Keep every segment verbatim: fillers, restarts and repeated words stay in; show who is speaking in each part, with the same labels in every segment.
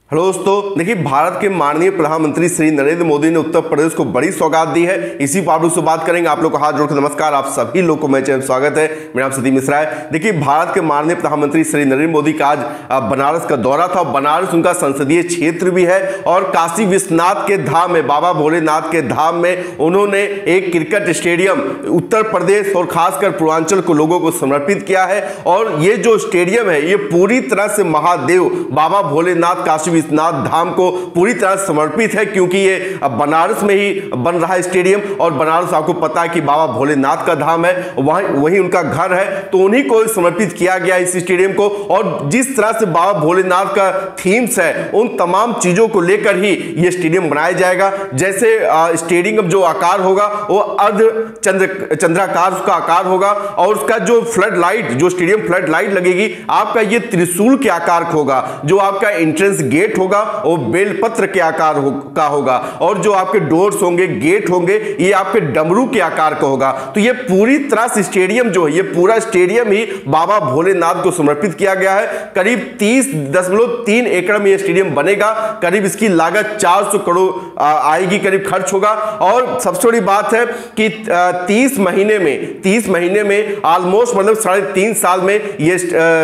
Speaker 1: Hello दोस्तों, देखिए भारत के माननीय प्रधानमंत्री श्री नरेंद्र मोदी ने उत्तर प्रदेश को बड़ी सौगात दी है। इसी पर आप लोग से बात करेंगे। आप लोग को हाथ जोड़कर नमस्कार। आप सभी लोग को मेरे चैनल में स्वागत है। मेरा नाम सतीश मिश्रा है। देखिए भारत के माननीय प्रधानमंत्री श्री नरेंद्र मोदी का आज बनारस का दौरा था। बनारस उनका संसदीय क्षेत्र भी है और काशी विश्वनाथ के धाम में, बाबा भोलेनाथ के धाम में उन्होंने एक क्रिकेट स्टेडियम उत्तर प्रदेश और खासकर पूर्वांचल को लोगों को समर्पित किया है। और ये जो स्टेडियम है ये पूरी तरह से महादेव बाबा भोलेनाथ काशी विश्वनाथ धाम को पूरी तरह समर्पित है, क्योंकि ये बनारस में ही बन रहा है स्टेडियम। और बनारस आपको पता है कि बाबा भोलेनाथ का धाम है, वहीं वहीं उनका घर है, तो उन्हीं को समर्पित किया गया इस स्टेडियम को। और जिस तरह से बाबा भोलेनाथ का थीम्स है उन तमाम चीजों को लेकर ही ये स्टेडियम बनाया जाएगा। जैसे स्टेडियम जो आकार होगा वो अर्ध चंद्र चंद्राकार का आकार होगा और उसका जो फ्लड लाइट, जो स्टेडियम फ्लड लाइट लगेगी आपका ये त्रिशूल के आकार का होगा। जो आपका एंट्रेंस गेट होगा वो बेलपत्र के आकार हो, का होगा और जो आपके डोर्स होंगे, गेट होंगे, ये आपके डमरू के आकार का होगा। तो ये पूरी तरह से स्टेडियम जो है, ये पूरा स्टेडियम ही बाबा भोलेनाथ को समर्पित किया गया है। करीब तीस दशमलव तीन एकड़ में ये स्टेडियम बनेगा। करीब इसकी लागत चार सौ करोड़ आएगी, करीब खर्च होगा। और सबसे बड़ी बात है कि तीस महीने में तीस महीने में ऑलमोस्ट मतलब साढ़े तीन साल में ये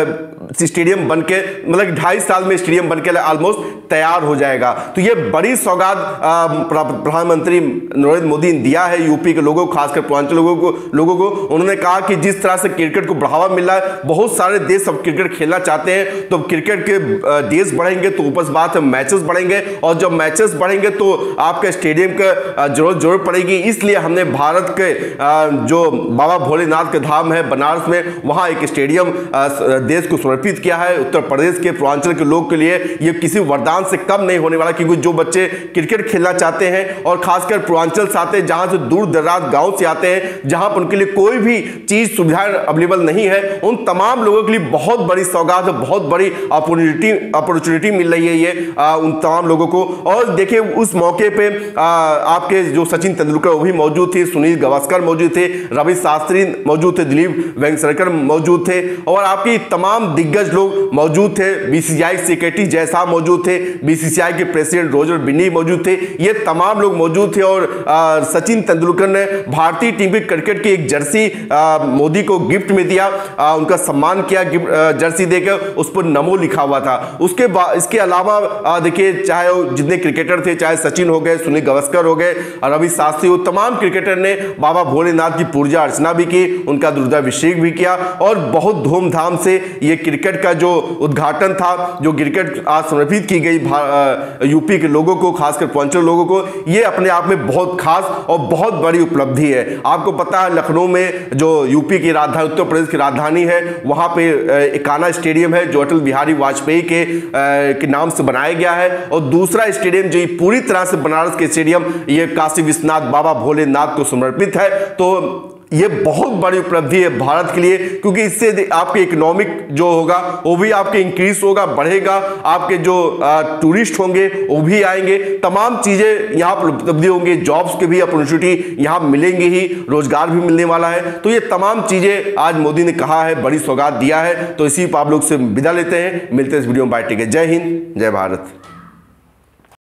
Speaker 1: स्टेडियम बनके, मतलब ढाई साल में स्टेडियम बनके ऑलमोस्ट तैयार हो जाएगा। तो ये बड़ी सौगात प्रधानमंत्री नरेंद्र मोदी ने दिया है यूपी के लोगों को, खासकर पूर्वांचल लोगों को लोगों को उन्होंने कहा कि जिस तरह से क्रिकेट को बढ़ावा मिल रहा है, बहुत सारे देश अब क्रिकेट खेलना चाहते हैं, तो क्रिकेट के देश बढ़ेंगे तो ऊपर से बात है मैचेस बढ़ेंगे, और जब मैचेस बढ़ेंगे तो आपके स्टेडियम का जरूरत जरूरत पड़ेगी। इसलिए हमने भारत के जो बाबा भोलेनाथ के धाम है बनारस में, वहां एक स्टेडियम देश को समर्पित किया है। उत्तर प्रदेश के पूर्वांचल के लोग के लिए ये किसी वरदान से कम नहीं होने वाला, क्योंकि जो बच्चे क्रिकेट खेलना चाहते हैं और खासकर पूर्वांचल से आते हैं, जहां से दूर दराज गांव से आते हैं, जहां पर उनके लिए कोई भी चीज सुविधाएं अवेलेबल नहीं है, उन तमाम लोगों के लिए बहुत बड़ी सौगात है, बहुत बड़ी अपॉर्चुनिटी अपॉर्चुनिटी मिल रही है ये आ, उन तमाम लोगों को। और देखिए उस मौके पे आ, आपके जो सचिन तेंदुलकर वो भी मौजूद थे, सुनील गावस्कर मौजूद थे, रवि शास्त्री मौजूद थे, दिलीप वेंगसरकर मौजूद थे और आपकी तमाम दिग्गज लोग मौजूद थे। बीसीसीआई सेक्रेटरी जयसाव मौजूद थे, बीसीसीआई के प्रेसिडेंट रोजर बिन्नी मौजूद थे, ये तमाम लोग मौजूद थे। और आ, सचिन तेंदुलकर ने भारतीय टीम की क्रिकेट की एक जर्सी मोदी को गिफ्ट में दिया, आ, उनका सम्मान किया जर्सी देकर, उस पर नमो लिखा हुआ था। उसके बाद इसके अलावा देखिए चाहे जितने क्रिकेटर थे, चाहे सचिन हो गए, सुनील गावस्कर हो गए, रवि शास्त्री हो, तमाम क्रिकेटर ने बाबा भोलेनाथ की पूजा अर्चना भी की, उनका रुद्राभिषेक भी किया और बहुत धूमधाम से ये क्रिकेट का जो उद्घाटन था, जो क्रिकेट आज समर्पित की गई यूपी के लोगों को, खासकर पूर्वांचल लोगों को, ये अपने आप में बहुत खास और बहुत बड़ी उपलब्धि है। आपको पता है लखनऊ में जो यूपी की राजधानी, उत्तर प्रदेश की राजधानी है, वहां पे एकाना स्टेडियम है जो अटल बिहारी वाजपेयी के, के नाम से बनाया गया है। और दूसरा स्टेडियम जो पूरी तरह से बनारस के स्टेडियम, ये काशी विश्वनाथ बाबा भोलेनाथ को समर्पित है। तो ये बहुत बड़ी उपलब्धि है भारत के लिए, क्योंकि इससे आपके इकोनॉमिक जो होगा वो भी आपके इंक्रीज होगा, बढ़ेगा। आपके जो टूरिस्ट होंगे वो भी आएंगे, तमाम चीजें यहाँ पर उपलब्धि होंगी, जॉब्स के भी अपॉर्चुनिटी यहाँ मिलेंगी ही, रोजगार भी मिलने वाला है। तो ये तमाम चीजें आज मोदी ने कहा है, बड़ी सौगात दिया है। तो इसी पर आप लोग से विदा लेते हैं, मिलते हैं इस वीडियो में। बाय, टेक केयर, जय हिंद, जय भारत।